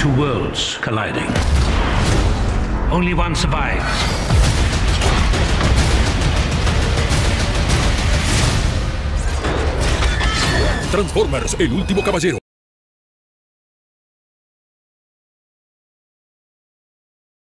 Two worlds colliding. Only one survives. Transformers, el último caballero.